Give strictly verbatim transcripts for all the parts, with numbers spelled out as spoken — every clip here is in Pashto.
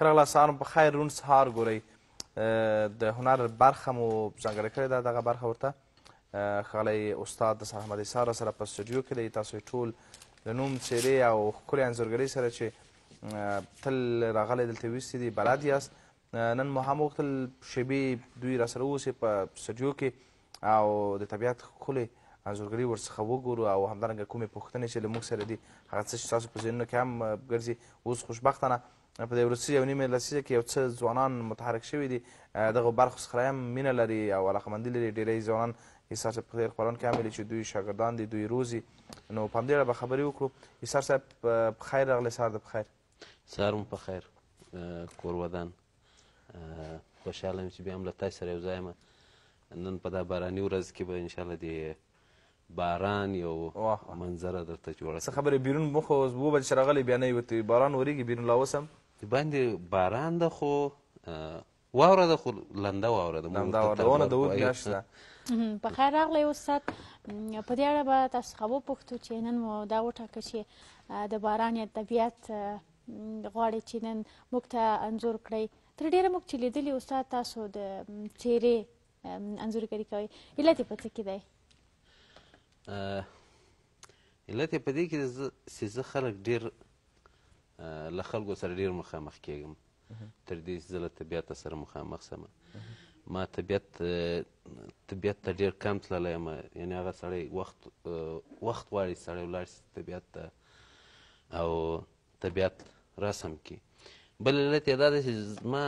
راغلاست سهار مو په خیر روڼ سهار ګورئ د هنر برخه مو ځانګړې کړې ده دغه برخه ورته ښاغلی استاد نصر احمد ایسار را سره په سټوډیو کې دی تاسو یې ټول د نوم څېرې او ښکلې انځورګرۍ سره چې تل راغلی دلته ویستي دي بلد یاست نن مو هم وغوښتل شیبې دوی را سره واوسئ په سټوډیو کې او د طبیعت ښکلې انځورګري ورڅخه وګورو او همدارنګه کومې پوښتنې چې له موږ سره دي هغه څه چې تاسو په ذهنونو کې هم ګرځي اوس خوشبختانه په دې وروستي یو نیمې لسیزه کې یو څه ځوانان متحرک شوي دي دغو برخو څخه هم مینه لري او علاقمندي لري ډېری ځوانان ایسار صاحب په خیر خپرونه کې هم ویلي چې دوی شاګردان دي دوی روزي نو په همدې اړه به خبرې وکړو ایسار صاحب په خیر راغلی سهار د په خیر سهار مو په خیر کور ودان خوشحاله یم چې بیا هم له تاسو سره یو ځای یم نن په دا باراني ورځ کې به انشاءالله د باران یو منظره درته جوړه څه خبرې بیرون مو خو اووه بجې چې راغلی بیا نه یې باران ورېږي بیرون لا اوس هم باندې باران ده خو واوره ده خو لنده واوره ده لنده واوره ونه د اوږد میاشت ده په خیر راغلی استاد په دې اړه به تاسو څخه وپوښتو چې نن مو دا وټاکه چې د باران یا طبیعت غواړي چې نن موږ ته انځور کړئ تر ډېره موږ چې لیدلي استاد تاسو د څېرې انځورګري کوئ علت یې په څه کې دی علت یې په دې کې چې زه خلک ډېر له خلکو سره ډېر مخامخ کېږم تر دې چې زه له طبیعت سره مخامخ سم ما طبیعت طبیعت ته ډېر کم تللی یم یعنې هغه سړی وخت وخت غواړي سړی ولاړ شي طبیعت ته او طبیعت رسم کړي بل علت یې دا دی چې زما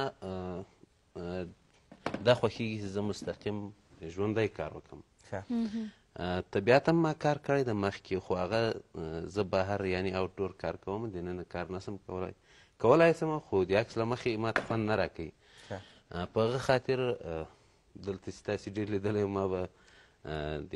دا خوښېږي چې زه مستقیم ژوندی کار وکړم طبیعت هم ما کار کړی د مخکې خو هغه زه بهر یعنې آوټډور کار کوم دننه کار نسم کولی کولی سم خو د عکس له مخې ما ته خوند نه راکوي په هغه خاطر دلته چې تاسې ډېر لیدلی ما به د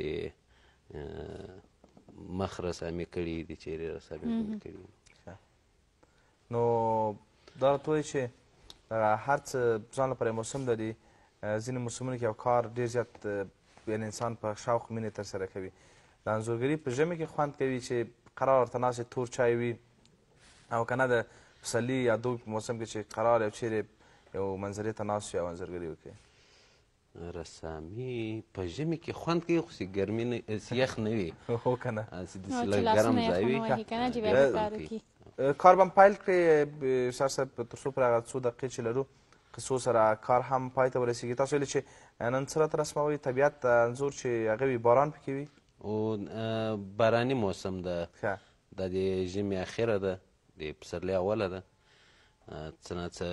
مخ رسامې کړي د چهرې رسامې کړي نو دا راته وایي چې هر څه ځان لپاره یو موسم لري ځینې موسمونو کې یو کار ډېر زیات یعنې انسان په شوق مینې ترسره کوي د انځورګري په ژمي کې خوند کوي چې قرار ورته ناست تور چای وي او که نه د پسرلي یا دوبي په موسم کې چې قرار یو چیرې یو منظرې ته ناست وي او انځورګري وکړي رسامي په ژمي کې خوند کوي خو چې ګرمي نه یخ نه وي هو که نه لږ ګرم ځای وي کار به هم پیل کړې سر صاحب تر څو پورې هغه څو دقیقې چې لرو قصو سره کار هم پای ته ورسېږي تاسو ویلې چې نن څه راته رسموئ طبیعت انځور چې هغه وي باران پکې وي باراني موسم ده دا د ژمي اخره ده د پسرلي اوله ده څه نه څه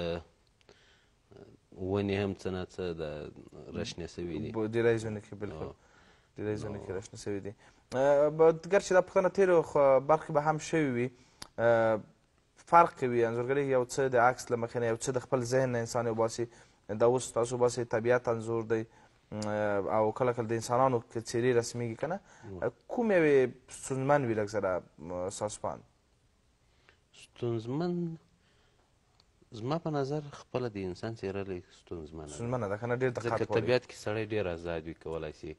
ونې هم څه نه څه د رشنې سوي دي ډېری ځایونو کې بلکل ډېری ځایونو کې رشنې سوي دي ګرچې دا پوښتنه تېرو برخې به هم شوي وي فرق کوي انځورګري یو څه د عکس له مخې نه یو څه د خپل ذهن نه انسان وباسي دا اوس تاسو باسئ طبیعت انځور دی او کله کله د انسانانو که څېرې رسمیږي که نه کوم یوې ستونزمن وي لږ زره ستاسو په اند ستونزمن زما په نظر خپله د انسان څېره لږ ستونزمنه ستونزمنه ده که نه ډېر دقت ځکه طبیعت کې سړی ډېر آزاد وي کولی شي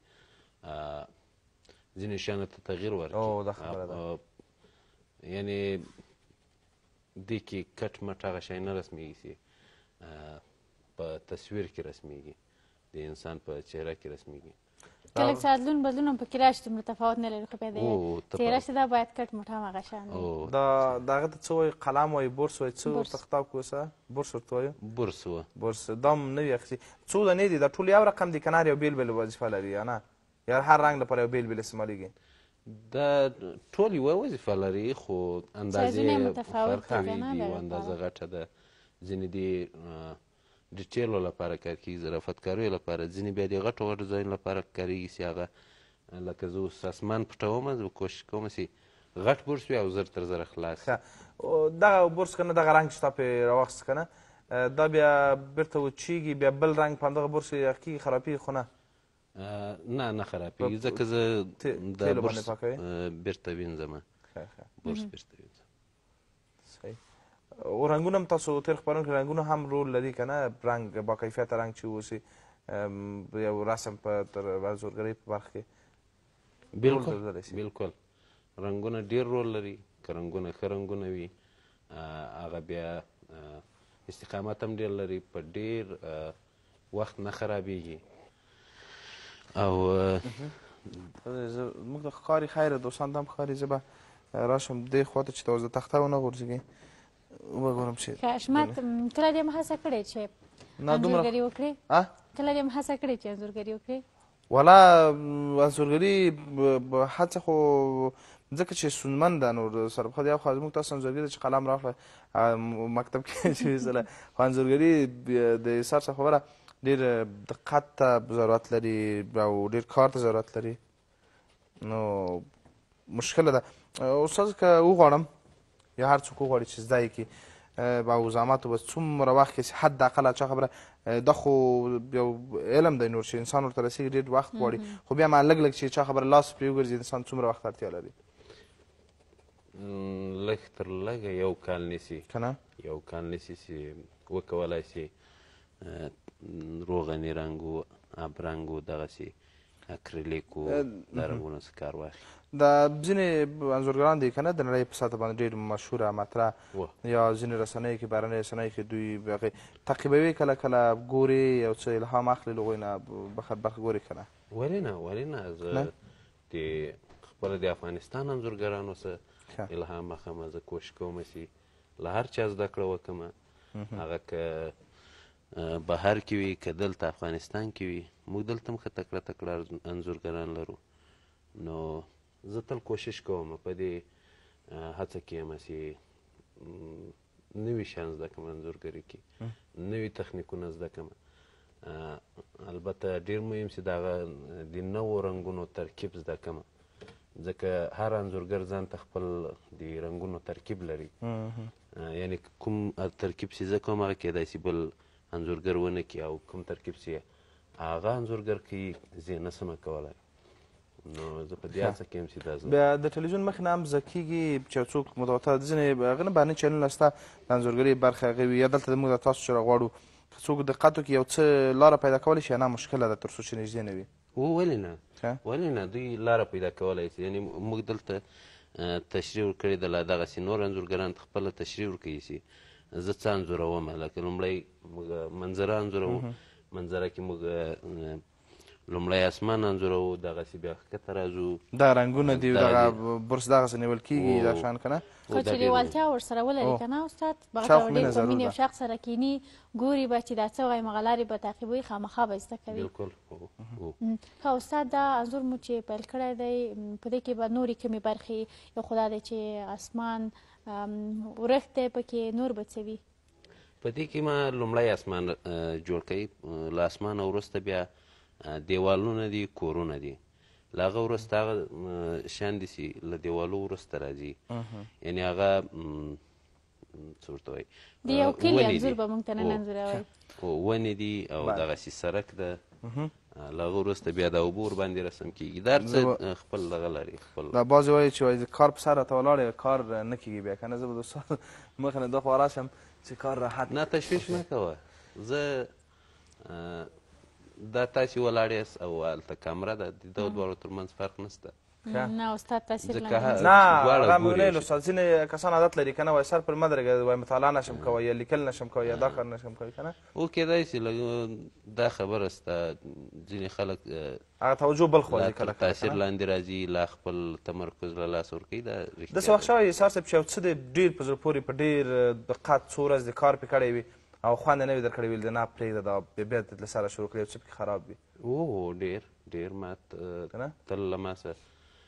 ځینې شیانو ته تغییر ورکړي یعنې دې کې کټ مټ هغه شی نه رسمیږي چې په تصویر کې رسمیږي د انسان په چهره کې رسمیږي که لږ څه بدلون بدلون هم پکې راشي دومره تفاوت نه لري خو بیا د څېره چې ده باید کټ مټ هم هغه شان وي دا د هغه ته څه وایي قلم وایي برس وایي څه ورته خطاب کړو څه برس ورته وایو برس و برس دا هم نه وي اخیستي څو دانې دي دا ټول یو رقم دي که نه یو بېل بېل وظیفه لري یا نه یا هر رنګ لپاره یو بېل بېل استعمالېږي دا ټول یوه وظیفه لري خو اندازې فرق کوي د یو اندازه غټه ده ځینې دي ډیټیلو لپاره کار کېږي ظرافتکاریو لپاره ځینې بیا د غټو غټو ځایونو لپاره کارېږي چې هغه لکه زه اوس اسمان پټوم زه کوشش کوم چې غټ برس وي او زر تر زره خلاص دغه برس که نه دغه رنګ چې تا پرې راواخیست که نه دا بیا بیرته وچېږي بیا بل رنګ په همدغه برس کېږي خرابېږي خو نه نه نه خرابېږي ځکه زه د برس بیرته وینځم برس بیرته وینځم صحیح او رنګونه هم تاسو تېر خپرونه کې رنګونه هم رول لري که نه رنګ باکیفیته رنګ چې واوسي یو رسم په انځورګرۍ په برخه کې بلکل بلکل رنګونه ډېر رول لري که رنګونه ښه رنګونه وي هغه بیا استقامت هم ډېر لري، په ډېر وخت نه خرابېږي. او موږ ته ښکاري خیره دوستان ته هم ښکاري زه به راشم دې خوا ته چې ته اوس د تخته ونه غورځېږي وګورم چې حشمت کله دې هم هڅه کړې چې انځورګري وکړې؟ کله دې هم هڅه کړې چې انځورګري وکړې؟ والا انځورګري هڅه خو ځکه چې ستونزمن ده نو سره پخوا یو خوا زموږ تاسو انځورګري چې قلم راخله مکتب کې چې ویستله خو انځورګري د ایسار څخه خبره ډېر دقت ته ضرورت لري او ډېر کار ته ضرورت لري نو مشکله ده. استاد که وغواړم یا هر څوک وغواړي چې زده یې کړي او زحماتو به څومره وخت کې حداقل چا خبره دا خو یو علم دی نور چې انسان ورته رسېږي ډېر وخت غواړي خو بیا ما لږ لږ چې چا خبره لاس پرې وګرځي انسان څومره وخت اړتیا لري؟ لږ تر لږه یو کال نیسي که نه یو کال نیسي چې وکولی سي روغني رنګ و ابرنګ و دغسې اکریلیک و دا رنګونه څه کار واخلي. دا ځینې انځورګران دي که نه د نړۍ په سطحه باندې ډېر مشهوره مطرح یا ځینې رسنیو کې بهرنۍ رسنیو کې دوی هغې تعقیبوي کله کله ګورې یو څه الهام اخلي له هغوی نه برخه ګورې که نه؟ ولې نه ولې نه زه د خپله د افغانستان انځورګرانو څخه الهام اخلم. زه کوشش کوم چې له هر چا زده کړه وکړم هغه که بهر کې وي که دلته افغانستان کې وي موږ دلته هم ښه تکړه تکړه انځورګران لرو نو زه تل کوشش کوم په دې هڅه کې یم چې نوي شیان زده کړم انځورګري کې نوي تخنیکونه زده کړم. البته ډېر مهم چې د هغه د نوو رنګونو ترکیب زده کړم ځکه هر انځورګر ځان ته خپل د رنګونو ترکیب لري یعنې کوم ترکیب چې زه کوم هغه کیدای شي بل انځورګر ونه کړي او کوم ترکیب چې هغه انځورګر کوي زه یې نسم کولی نو زه په دې هڅه کې یم چې دا زه بیا د تلویزیون مخې نه هم زده کېږي چې یو څوک متوته ځینې هغه نه بهرني چینلونه شته د انځورګرۍ برخه هغې وي یا دلته زموږ د تاسو چې راغواړو که څوک دقت وکړي یو څه لاره پیدا کولی شي نه مشکله ده تر څو چې نږدې نه وي؟ ولې نه ولې نه دوی لاره پیدا کولی شي یعنې موږ دلته تشریح ورکړې ده لا دغسې نور انځورګران ته خپله تشریح ورکوي چې زه څه انځوروم لکه لومړی موږ منظره انځوروو منظره کې موږ لومړی اسمان انځوروو دغسې بیا ښکته راځو دا رنګونه دي دغه برس دغسې نیول کېږي دا شیان که نه خو چې لیوالتیا ورسره ولري که نه استاد هغه ته ډېر په مینې او شوق سره کښېني ګوري به چې دا څه وایم هغه لارې به تعقیبوي خامخا به زده کوي. بلکل ښه استاد دا انځور مو چې پیل کړی دی په دې کې به نورې کومې برخې یو خو دا دی چې اسمان ورښت دی پکې نور به څه وي؟ په دې کې ما لومړی اسمان جوړ کوي له اسمانه وروسته بیا دیوالونه دي کورونه دي له هغه وروسته هغه شیان دي چې له دیوالو وروسته راځي یعنې هغه څه ورته وایي د یو کلي انځور به موږ ته نن انځوروئ ونې دي او دغسې سړک ده له هغه وروسته بیا د اوبو ورباندې رسم کېږي دا هر څه خپل دغه لري خپل دا بعضې وایي چې وایي کار په سر راته ولاړ کار نه کېږي بیا که نه زه به د استاد مخې نه دخوا راشم چې کار راحت نه تشویش نه کوه زه دا تاسې ولاړ یاست او هلته کامره ده د دغو دواړو تر منځ فرق نشته نه استاد تاثیر نه هغه مونیل استاد ځینې کسان عادت لري که نه وایي سر پر مه درېږه وایي مطالعه نشم کوی یا لیکل نشم کوی یا دا کار نشم کوی که نه او کیدای شي دا خبره سته ځینې خلک هغه توجه بل خوا تر تاثیر لاندې راځي لا خپل تمرکز له لاسه ورکوي دا داسې وخت شوی ایسار صاحب چې یو څه دی ډېر په زړه پورې په ډېر دقت څو ورځې د کار پرې کړی وي او خوند یې نه وي در کړی وي د نه پرېږده دا بیا له سره شروع کړي یو څه پکې خراب وي او ډېر ډېر ما تل له ما سره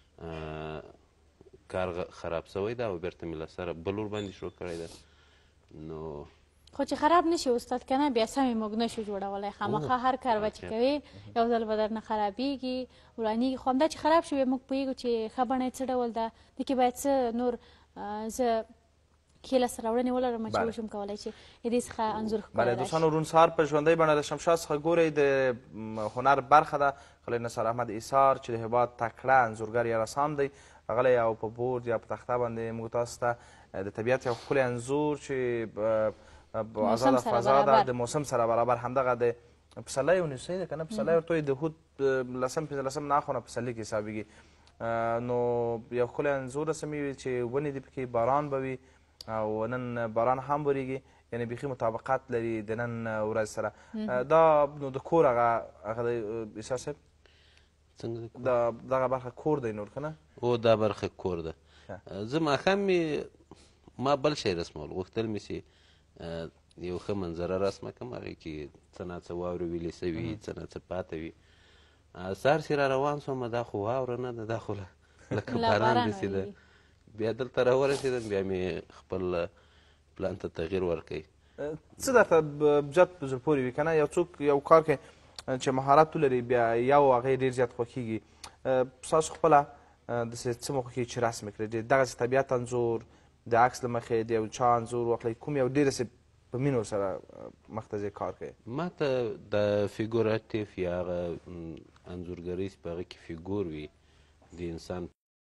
کار خراب شوی ده او بیرته مې له سره بل ورباندې شروع کړی ده نو خو چې خراب نشي استاد که نه بیا سمې موږ نشو جوړولی خامخا هر کار به چې کوې یو ځل به درنه خرابېږي ورانېږي خو همدا چې خراب شي موږ پوهېږو چې ښه بڼه یې څه ډول ده دې کې باید څه نور زه کې لاسته راوړنې ولرم چې وشم کولی چې د دې څخه انځور ښکلی بله دوستانو روڼ سهار په ژوندۍ بڼه له شمشاد څخه ګورئ د هنر برخه ده ښکلی نثار احمد ایسار چې د هېواد تکړه انځورګر یا رسام دی راغلی او په بورډ یا په تخته باندې موږ تاسو ته د طبیعت یو ښکلی انځور چې آزاده فضا ده د موسم سره برابر همدغه د پسرلی ونیسئ ده که نه پسرلی ورته وایي د هود لسم پنځلسم نه خو نه پسرلي کې حسابېږي نو یو ښکلی انځور رسمي وي چې ونې دي پکې باران به وي او نن باران هم وریږي یعنې بیخي مطابقت لري د نن ورځ سره دا نو د کور هغه هغه دی ایسار صاحب څنګه دا دغه برخه کور دی نور که نه او دا برخه کور ده زه ماښام مې ما بل شی رسمول غوښتل مې چې یو ښه منظره رسمه کړم هغې کې څه ناڅه واورې ویلې سوي وي څه ناڅه پاته وي سهار چې را روان شوم دا خو واوره نه ده دا خو لکه باران داسې ده بیا دلته راورسېدم بیا مې خپل پلان ته تغییر ورکوي څه درته زیات په زړه پورې وي که نه یو څوک یو کار کې چې مهارت ولري بیا یو هغې ډېر زیات خوښېږي ستاسو خپله داسې څه مو خوښېږي چې رسم کړئ دغسې طبیعت انځور د عکس له مخې د یو چا انځور واخلئ کوم یو ډېر داسې په مینو سره مخ ته ځئ کار کوئ ما ته د فیګوراتیف یا هغه انځورګرۍ چې په هغه کې فیګور وي د انسان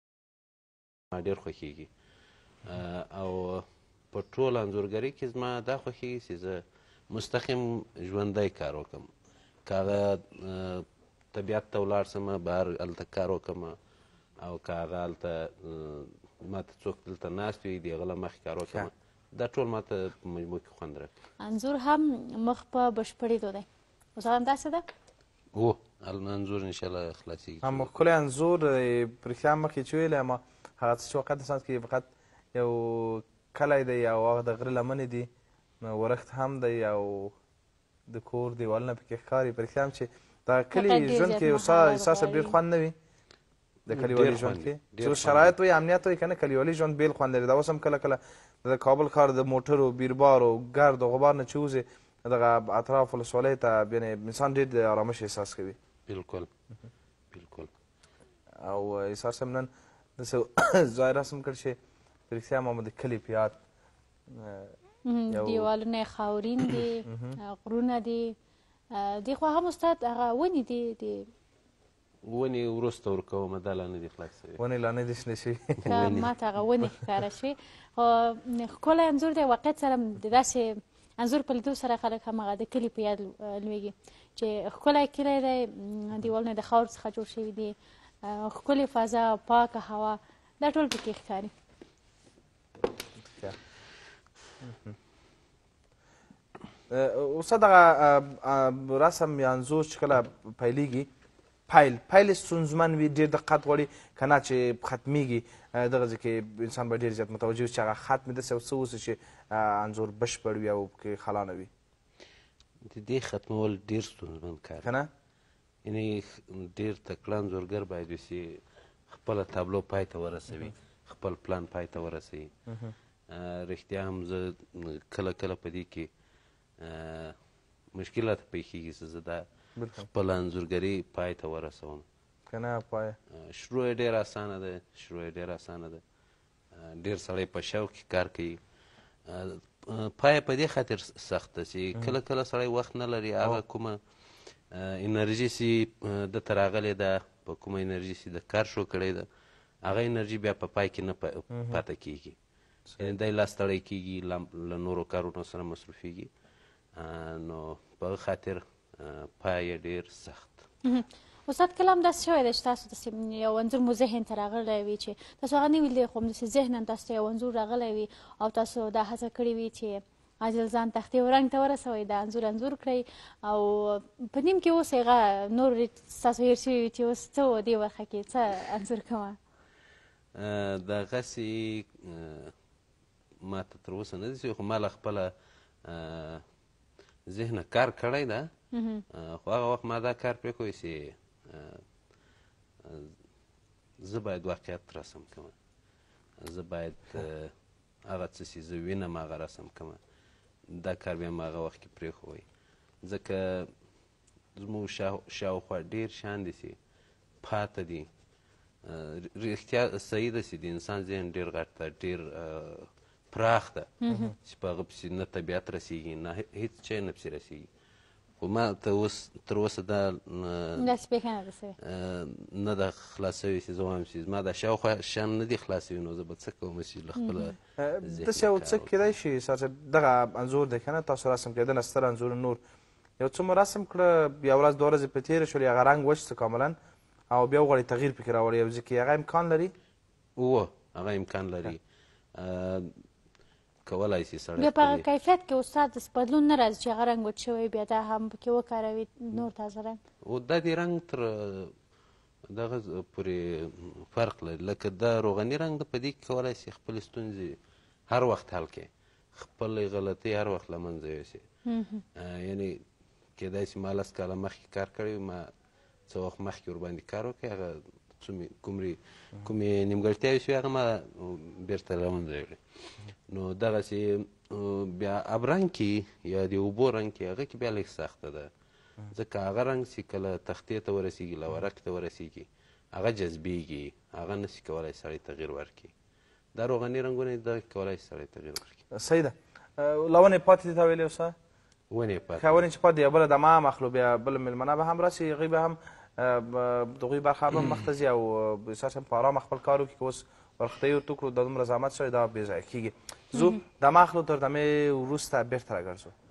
ما ډېر خوښېږي او په ټول انځورګرۍ کې زما دا خوښېږي چې زه مستقیم ژوندی کار وکړم که هغه طبیعت ته ولاړ شم بهر هلته کار وکړم او که هغه هلته ما ته څوک دلته ناست وي د هغه له مخې کار وکړم دا ټول ما ته په مجموع کې خوند راکوي انځور هم مخ په بشپړېدو دی اوس هم داسې ده هو انځور انشاءالله خلاصېږي هم ښکلی انځور په رښتیا مخکې چې ویلی یم هغه څه چې وقت انسان کې فقط یو کلی دی او هغه د غره لمنې دي ورښت هم دی او د کور دیوالونه پکې ښکاري په رښتیا هم چې د کلي ژوند کې ایسار صاحب ډېر خوند نه وي د کلیوالي ژوند کې چې شرایط وي امنیت وي که نه کلیوالي ژوند بېل خوند لري دا اوس هم کله کله د کابل ښار د موټرو بیربارو ګرد و غبار نه چې وځې دغه اطراف ولسوالۍ ته یعنې انسان ډېر د ارامش احساس کوي بلکل بلکل او ایسار صاحب نن داسې ځای رسم کړ چې په رښتیا ما د کلي په یاد دیوالونه یې خاورین دي غرونه دي دې خوا هم استاد هغه ونې دي ونې وروسته ورکوم دا لا نه دي خلاص شوي ونې لا نه دي شنې شوي که ما ته هغه ونې ښکاره شوې خو ښکلی انځور دی واقعیت سره د داسې انځور په لیدو سره خلک هم هغه د کلي په یاد لویږي چې ښکلی کلی دی دیوالونه د خاورو څخه جوړ شوي دي ښکلې فضا پاکه هوا دا ټول پکې ښکاري اوسه دغه رسم یا انځور چې کله پیلیږي پیل پیل ستونزمن وي ډېر دقت غواړي که نه چې ختمیږي دغه ځای کې انسان به ډېر زیات متوجه وي چې هغه ختم داسې یو څه اوسي چې انځور بشپړ وي او پکې خلا نه وي د دې ختمول ډېر ستونزمن کار که نه یعنې ډېر تکړه انځورګر باید وسي خپله تابلو پای ته ورسوي خپل پلان پای ته ورسوي رښتیا هم زه کله کله په دې کې مشکلات پیښېږي چې زه دا خپل انځورګري پای ته ورسوم که نه پای شروع یې ډېره اسانه ده شروع یې ډېره اسانه ده ډېر سړی په شوق کې کار کوي پای په دې خاطر سخت ده چې کله کله سړی وخت نه لري هغه کومه انرژي چې دته راغلې ده په کومه انرژي چې د کار شروع کړی ده هغه انرژي بیا په پای کې نه پاته کېږي یعنې دی لا ستړی کېږي له نورو کارونو سره مصروفېږي نو په هغه خاطر پای ډېر سخت استاد کله هم داسې شوی دی چې تاسو داسې یو انځور مو ذهن ته راغلی وي چې تاسو هغه نه وي لیدلی خو همداسې ذهنا تاسو ته یو انځور راغلی وي او تاسو دا هڅه کړې وي چې عاجل ځان تختې او رنګ ته ورسوئ دا انځور انځور کړئ او په نیم کې اوس هغه نور ستاسو هېر شوي وي چې اوس څه و دې برخه کې څه انځور کومه دغسې ما ته تر اوسه نه دي شوي خو ما له خپله ذهنه کار کړی ده خو هغه وخت ما دا کار پرېښوی چې زه باید واقعیت رسم کړم زه باید هغه څه چې زه وینم هغه رسم کړم دا کار بیا م هغه وخت کې پرېښوی ځکه زموږ شاوخوا ډېر شیان دي چې پاته دي رښتیا صحیح ده چې د انسان ذهن ډېر غټ ده ډېر پراخ ده چې په هغه پسې نه طبیعت رسېږي نه هېڅ شی نه پسې رسېږي خو ما ته اوس تر اوسه دا داسې پېښه نه ده سوې نه ده خلاص سوې چې زه وایم چې زما دا شاوخوا شیان نه دي خلاص سوي نو زه به څه کوم چې له خپله داسې یو څه کیدای شي سر صاحب دغه انځور دی که نه تاسو رسم کړی دنه ستر انځور نور یو څه مو رسم کړه یوه ورځ دوه ورځې پرې تېرې شولې هغه رنګ وچ څه کاملا او بیا وغواړئ تغییر پکې راوړئ یو ځای کې هغه امکان لري اوه هغه امکان لري کولی شي سړی بیا په هغه کیفیت کې استاد داسې بدلون نه راځي چې هغه رنګ وچ شوی بیا دا هم پکې وکاروي نور تازه رنګ او دا د رنګ تر دغه پورې فرق لري لکه دا روغني رنګ د په دې کې کولی شي خپلې ستونزې هر وخت حل کړي خپلې غلطۍ هر وخت له منځه یوسي یعنې کیدای شي ما لس کاله مخکې کار کړی ما څه وخت مخکې ورباندې کار وکړي هغه کومې کومې نیمګړتیاوې شوې هغه ما بېرته له منځه یوړې نو دغسې بیا اب رنګ کې یا د اوبو رنګ کې هغه کې بیا لږ سخته ده ځکه هغه رنګ چې کله تختې ته ورسېږي له ورق ته ورسېږي هغه جذبېږي هغه نشي کولی سړی تغییر ورکړي دا روغني رنګونه دغه کولی شي سړی تغییر ورکړي صحیح ده له ونې پاتې دي تا ویلې اوسه ونې پاتې ښه ونې چې پاتې یو بله دمه هم اخلو بیا بل مېلمانه به هم راسي هغوی به هم د هغوی برخه به هم مخته ځي او اساسا په ارامه خپل کار وکړي که اوس ورختۍ ورته وکړو دا دومره زحمت شوی دا بې ځایه کېږي ځو دمه اخلو تر دمې وروسته بېرته راګرځو